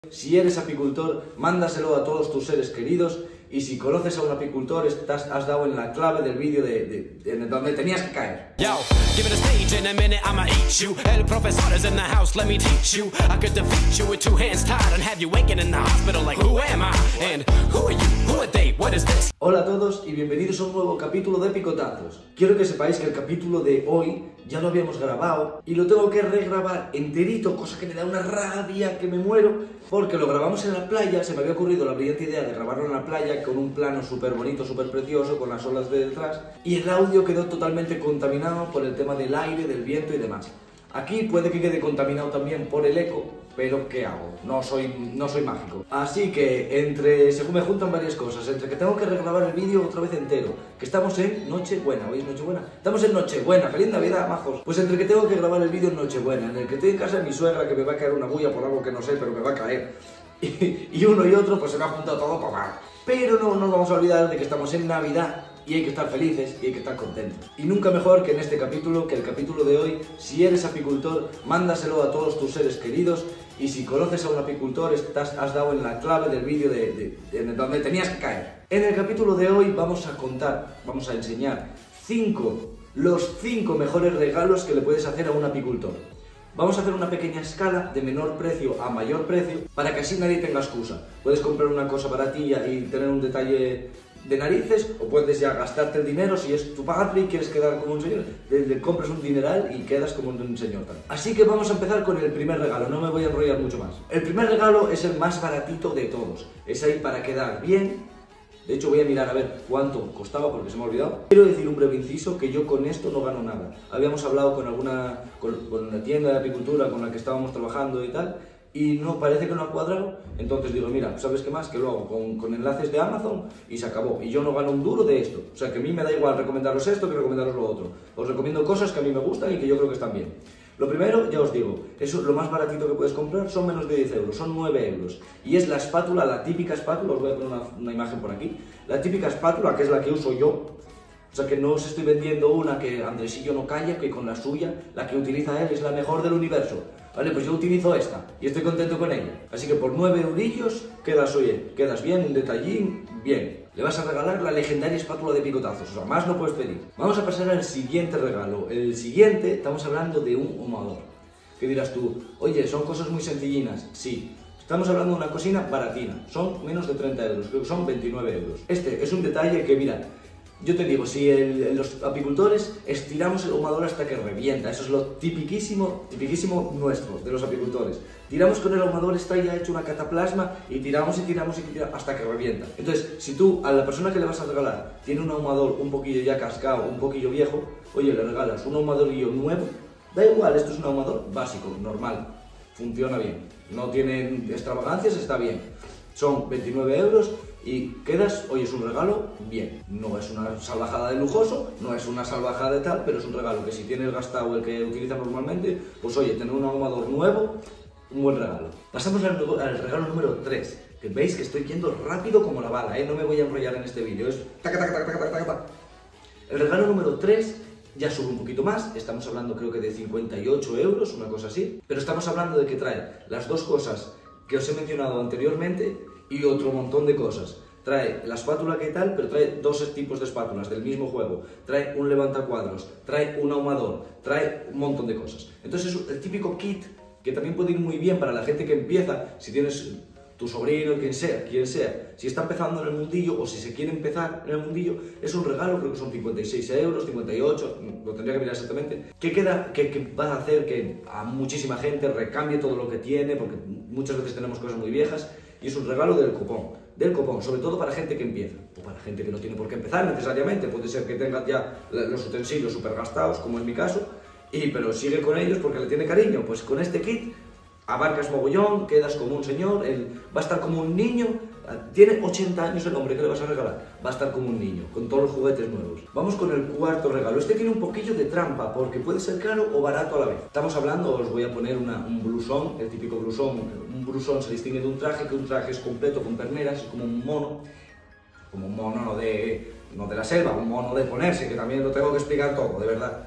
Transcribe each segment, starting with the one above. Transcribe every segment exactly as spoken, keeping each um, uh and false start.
Si eres apicultor, mándaselo a todos tus seres queridos. Y si conoces a un apicultor, estás, has dado en la clave del vídeo de, de, de, de donde tenías que caer. Yo, give it a stage in a minute, I'ma eat you. El profesor is in the house, let me teach you. I could defeat you with two hands tied and have you waking in the hospital like, who am I? And who are you? Who are they? What is this? Hola a todos y bienvenidos a un nuevo capítulo de Picotazos. Quiero que sepáis que el capítulo de hoy ya lo habíamos grabado y lo tengo que regrabar enterito, cosa que me da una rabia que me muero, porque lo grabamos en la playa. Se me había ocurrido la brillante idea de grabarlo en la playa con un plano súper bonito, súper precioso, con las olas de detrás, y el audio quedó totalmente contaminado por el tema del aire, del viento y demás. Aquí puede que quede contaminado también por el eco, pero ¿qué hago? No soy, no soy mágico. Así que entre, según me juntan varias cosas, entre que tengo que regrabar el vídeo otra vez entero, que estamos en Nochebuena, ¿veis? Nochebuena. Estamos en Nochebuena, feliz Navidad, majos. Pues entre que tengo que grabar el vídeo en Nochebuena, en el que estoy en casa de mi suegra, que me va a caer una bulla por algo que no sé, pero me va a caer, y, y uno y otro, pues se me ha juntado todo para mal. Pero no nos vamos a olvidar de que estamos en Navidad y hay que estar felices y hay que estar contentos. Y nunca mejor que en este capítulo, que el capítulo de hoy. Si eres apicultor, mándaselo a todos tus seres queridos. Y si conoces a un apicultor, estás, has dado en la clave del vídeo de, de, de donde tenías que caer. En el capítulo de hoy vamos a contar, vamos a enseñar cinco, los cinco mejores regalos que le puedes hacer a un apicultor. Vamos a hacer una pequeña escala de menor precio a mayor precio para que así nadie tenga excusa. Puedes comprar una cosa baratilla y tener un detalle de narices, o puedes ya gastarte el dinero. Si es tu padre y quieres quedar como un señor, le, le compras un dineral y quedas como un señor también. Así que vamos a empezar con el primer regalo, no me voy a enrollar mucho más. El primer regalo es el más baratito de todos, es ahí para quedar bien. De hecho voy a mirar a ver cuánto costaba porque se me ha olvidado. Quiero decir un breve inciso que yo con esto no gano nada. Habíamos hablado con alguna, con, con una tienda de apicultura con la que estábamos trabajando y tal, y no, parece que no ha cuadrado. Entonces digo, mira, ¿sabes qué más? Que lo hago con, con enlaces de Amazon y se acabó. Y yo no gano un duro de esto. O sea que a mí me da igual recomendaros esto que recomendaros lo otro. Os recomiendo cosas que a mí me gustan y que yo creo que están bien. Lo primero, ya os digo, eso, lo más baratito que puedes comprar son menos de diez euros, son nueve euros. Y es la espátula, la típica espátula, os voy a poner una, una imagen por aquí. La típica espátula, que es la que uso yo. O sea que no os estoy vendiendo una que Andresillo no calla, que con la suya, la que utiliza él es la mejor del universo. Vale, pues yo utilizo esta y estoy contento con ella. Así que por nueve eurillos quedas, oye, quedas bien, un detallín, bien. Le vas a regalar la legendaria espátula de picotazos, o sea, más no puedes pedir. Vamos a pasar al siguiente regalo. El siguiente, estamos hablando de un ahumador. ¿Qué dirás tú? Oye, son cosas muy sencillinas. Sí. Estamos hablando de una cocina baratina, son menos de treinta euros, creo que son veintinueve euros. Este es un detalle que, mira, yo te digo, si el, los apicultores estiramos el ahumador hasta que revienta, eso es lo tipiquísimo, tipiquísimo nuestro, de los apicultores. Tiramos con el ahumador, está ya hecho una cataplasma y tiramos y tiramos y tiramos hasta que revienta. Entonces, si tú a la persona que le vas a regalar tiene un ahumador un poquillo ya cascado, un poquillo viejo, oye, le regalas un ahumadorillo nuevo, da igual, esto es un ahumador básico, normal, funciona bien, no tiene extravagancias, está bien. Son veintinueve euros y quedas, oye, es un regalo bien. No es una salvajada de lujoso, no es una salvajada de tal, pero es un regalo que si tienes gastado el que utilizas normalmente, pues oye, tener un ahumador nuevo, un buen regalo. Pasamos al, al regalo número tres, que veis que estoy yendo rápido como la bala, ¿eh? No me voy a enrollar en este vídeo, es taca, taca, taca, taca, taca, taca. El regalo número tres ya sube un poquito más, estamos hablando creo que de cincuenta y ocho euros, una cosa así, pero estamos hablando de que trae las dos cosas que os he mencionado anteriormente y otro montón de cosas. Trae la espátula que tal, pero trae dos tipos de espátulas del mismo juego, trae un levantacuadros, trae un ahumador, trae un montón de cosas. Entonces es el típico kit que también puede ir muy bien para la gente que empieza, si tienes tu sobrino, quien sea, quien sea, si está empezando en el mundillo o si se quiere empezar en el mundillo, es un regalo, creo que son cincuenta y seis euros, cincuenta y ocho, lo tendría que mirar exactamente, que queda, que, que va a hacer que a muchísima gente recambie todo lo que tiene, porque muchas veces tenemos cosas muy viejas, y es un regalo del copón, del copón, sobre todo para gente que empieza, o para gente que no tiene por qué empezar necesariamente, puede ser que tenga ya los utensilios súper gastados, como es mi caso, y, pero sigue con ellos porque le tiene cariño. Pues con este kit abarcas mogollón, quedas como un señor, él va a estar como un niño, tiene ochenta años el hombre, ¿qué le vas a regalar? Va a estar como un niño, con todos los juguetes nuevos. Vamos con el cuarto regalo. Este tiene un poquillo de trampa, porque puede ser caro o barato a la vez. Estamos hablando, os voy a poner una, un blusón, el típico blusón. Un blusón se distingue de un traje, que un traje es completo con perneras, es como un mono, como un mono no de, no de la selva, un mono de ponerse, que también lo tengo que explicar todo, de verdad.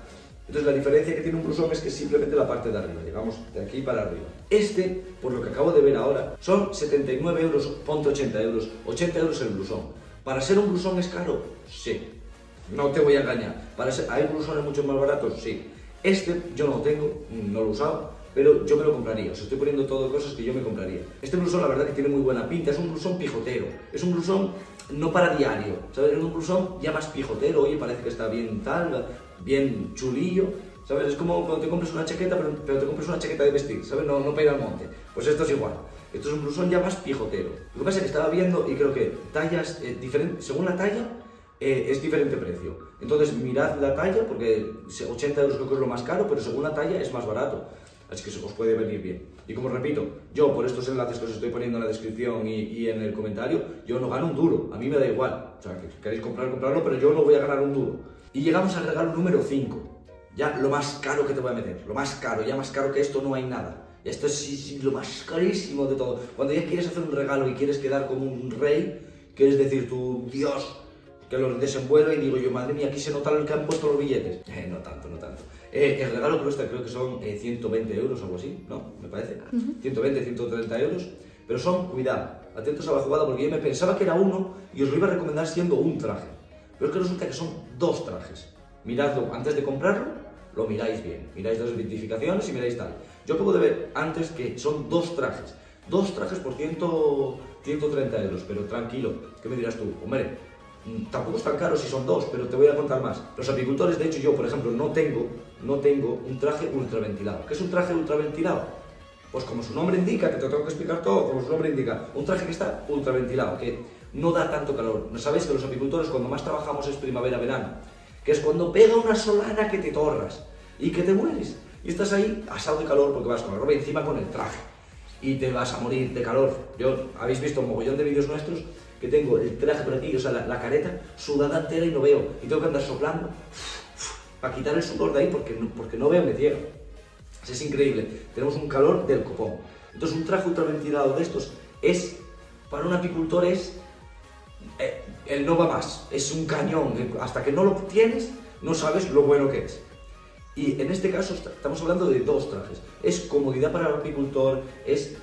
Entonces la diferencia que tiene un blusón es que es simplemente la parte de arriba, llegamos de aquí para arriba. Este, por lo que acabo de ver ahora, son setenta y nueve euros, ponte ochenta euros, ochenta euros el blusón. ¿Para ser un blusón es caro? Sí. No te voy a engañar. ¿Para ser... ¿Hay blusones mucho más baratos? Sí. Este yo no lo tengo, no lo he usado, pero yo me lo compraría. Os estoy poniendo todo cosas que yo me compraría. Este blusón la verdad que tiene muy buena pinta, es un blusón pijotero. Es un blusón no para diario, ¿sabes? Es un blusón ya más pijotero, oye, parece que está bien tal, bien chulillo, ¿sabes? Es como cuando te compras una chaqueta, pero, pero te compras una chaqueta de vestir, ¿sabes? No, no para ir al monte. Pues esto es igual. Esto es un blusón ya más pijotero. Lo que pasa es que estaba viendo y creo que tallas eh, diferentes, según la talla, eh, es diferente precio. Entonces mirad la talla, porque ochenta euros creo que es lo más caro, pero según la talla es más barato. Así que os puede venir bien. Y como repito, yo por estos enlaces que os estoy poniendo en la descripción y, y en el comentario, yo no gano un duro, a mí me da igual. O sea, que si queréis comprar, comprarlo, pero yo no voy a ganar un duro. Y llegamos al regalo número cinco. Ya lo más caro que te voy a meter, lo más caro, ya más caro que esto no hay nada. Esto es sí, sí, lo más carísimo de todo. Cuando ya quieres hacer un regalo y quieres quedar como un rey, quieres decir tú, Dios, que los desenvuelve y digo yo, madre mía, aquí se nota el que han puesto los billetes. Eh, no tanto, no tanto. Eh, el regalo cuesta, creo que son eh, ciento veinte euros o algo así, ¿no? Me parece. Uh-huh. ciento veinte, ciento treinta euros. Pero son, cuidado, atentos a la jugada, porque yo me pensaba que era uno y os lo iba a recomendar siendo un traje. Pero es que resulta que son dos trajes. Miradlo, antes de comprarlo, lo miráis bien. Miráis las identificaciones y miráis tal. Yo acabo de ver antes que son dos trajes. Dos trajes por ciento treinta euros, pero tranquilo. ¿Qué me dirás tú? Hombre, tampoco es tan caro si son dos, pero te voy a contar más. Los apicultores, de hecho yo, por ejemplo, no tengo, no tengo un traje ultraventilado. ¿Qué es un traje ultraventilado? Pues como su nombre indica, que te tengo que explicar todo, como su nombre indica, un traje que está ultraventilado, que no da tanto calor. Sabéis que los apicultores cuando más trabajamos es primavera-verano, que es cuando pega una solana que te torras y que te mueres. Y estás ahí asado de calor porque vas con la ropa encima con el traje y te vas a morir de calor. Yo, habéis visto un mogollón de vídeos nuestros que tengo el traje por aquí, o sea, la, la careta sudada entera y no veo. Y tengo que andar soplando para quitar el sudor de ahí porque no, porque no veo, me ciego. Es increíble. Tenemos un calor del copón. Entonces un traje ultraventilado de estos es, para un apicultor es, eh, el no va más. Es un cañón. Hasta que no lo tienes, no sabes lo bueno que es. Y en este caso estamos hablando de dos trajes. Es comodidad para el apicultor, es...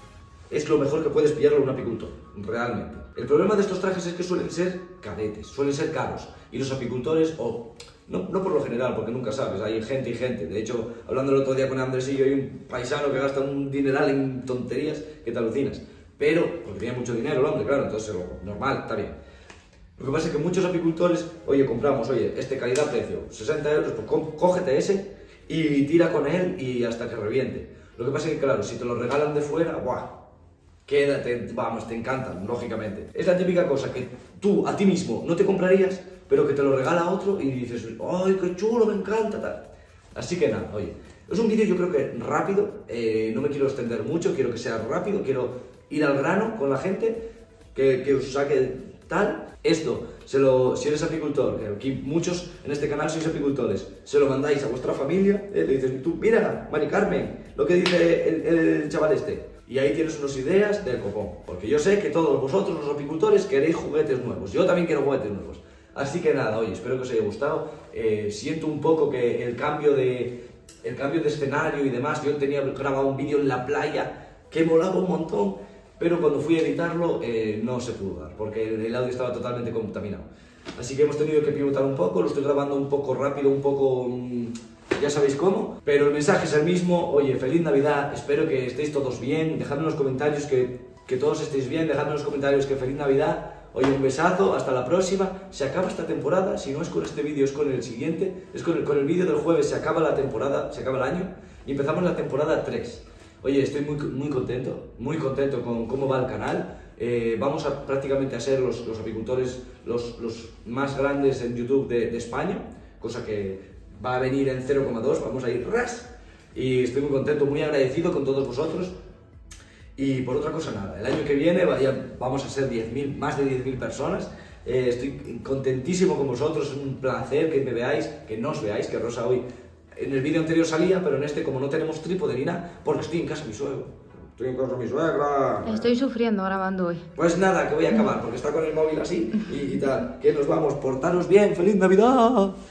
es lo mejor que puedes pillarlo a un apicultor, realmente. El problema de estos trajes es que suelen ser caretes, suelen ser caros. Y los apicultores, o no, no por lo general, porque nunca sabes, hay gente y gente. De hecho, hablando el otro día con Andrés y yo, hay un paisano que gasta un dineral en tonterías que te alucinas. Pero, porque tiene mucho dinero el hombre, claro, entonces normal, está bien. Lo que pasa es que muchos apicultores, oye, compramos, oye, este calidad-precio, sesenta euros, pues cógete ese y tira con él y hasta que reviente. Lo que pasa es que, claro, si te lo regalan de fuera, ¡buah! Quédate, vamos, te encantan, lógicamente. Es la típica cosa que tú a ti mismo no te comprarías, pero que te lo regala otro y dices, ¡ay, qué chulo, me encanta! Tal. Así que nada, oye, es un vídeo yo creo que rápido, eh, no me quiero extender mucho, quiero que sea rápido, quiero ir al grano con la gente, que, que os saque tal. Esto, se lo, si eres apicultor, que aquí muchos en este canal sois apicultores, se lo mandáis a vuestra familia, eh, le dices, tú, mira, Mari Carmen, lo que dice el, el chaval este. Y ahí tienes unas ideas del copón, porque yo sé que todos vosotros, los apicultores, queréis juguetes nuevos. Yo también quiero juguetes nuevos. Así que nada, oye, espero que os haya gustado. Eh, siento un poco que el cambio de, el cambio de escenario y demás, yo tenía grabado un vídeo en la playa que molaba un montón, pero cuando fui a editarlo eh, no se pudo dar, porque el audio estaba totalmente contaminado. Así que hemos tenido que pivotar un poco, lo estoy grabando un poco rápido, un poco... Mmm, ya sabéis cómo, pero el mensaje es el mismo. Oye, feliz Navidad, espero que estéis todos bien, dejadme en los comentarios que, que todos estéis bien, dejadme en los comentarios que feliz Navidad. Oye, un besazo, hasta la próxima. Se acaba esta temporada, si no es con este vídeo es con el siguiente, es con el, con el vídeo del jueves se acaba la temporada, se acaba el año y empezamos la temporada tres. Oye, estoy muy, muy contento, muy contento con cómo va el canal. Eh, vamos a prácticamente a ser los, los apicultores los, los más grandes en YouTube de, de España, cosa que va a venir en cero coma dos, vamos a ir ras, y estoy muy contento, muy agradecido con todos vosotros. Y por otra cosa nada, el año que viene vaya, vamos a ser diez mil, más de diez mil personas. Eh, estoy contentísimo con vosotros, es un placer que me veáis, que nos veáis, que Rosa hoy en el vídeo anterior salía, pero en este como no tenemos trípode ni nada, porque estoy en casa de mi suegro. Estoy en casa de mi suegra. Estoy sufriendo grabando hoy. Pues nada, que voy a acabar, porque está con el móvil así y, y tal. Que nos vamos, portaros bien, ¡feliz Navidad!